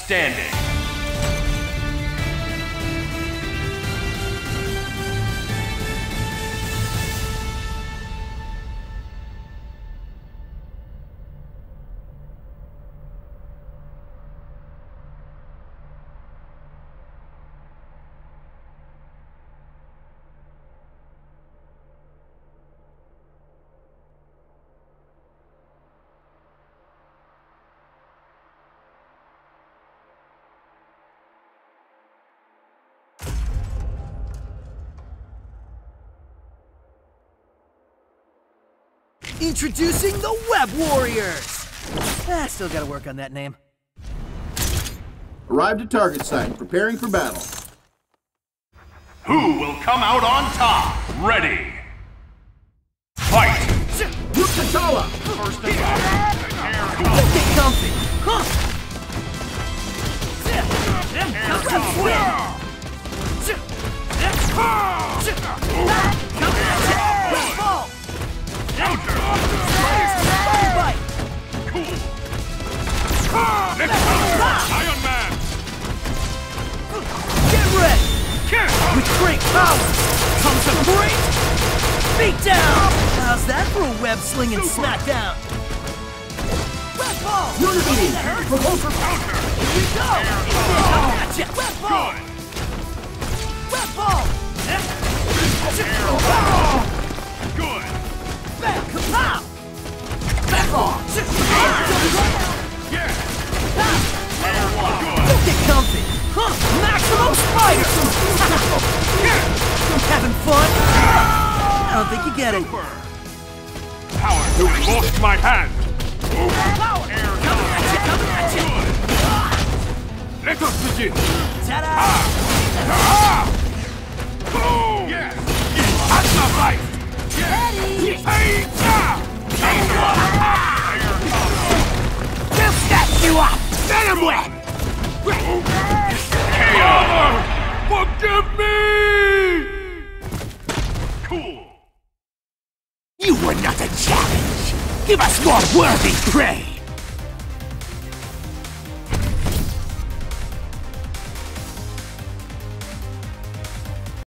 standing. Introducing the Web Warriors! Still gotta work on that name. Arrived at target site, preparing for battle. Who will come out on top? Ready! Fight! Katala! First and Get comfy! Huh! Ironman! Get ready! With great power comes a great beatdown! How's that for a web-slinging smackdown? Web ball! Unity! Repulsor counter! Here we go! Gotcha! Web ball! Good! Web ball! Good! Bam! Kapow! Web ball! Yeah! Don't get comfy! Huh! Maximum Spider! Having fun? I don't think you get it. Power to most my hand! Power! Coming at you! Coming at you! Let us begin! Ta-da! Boom! Yes! That's not right! Ready! Hey! We'll snatch you up! Venom web! Forgive me! Cool! You were not a challenge! Give us more worthy prey!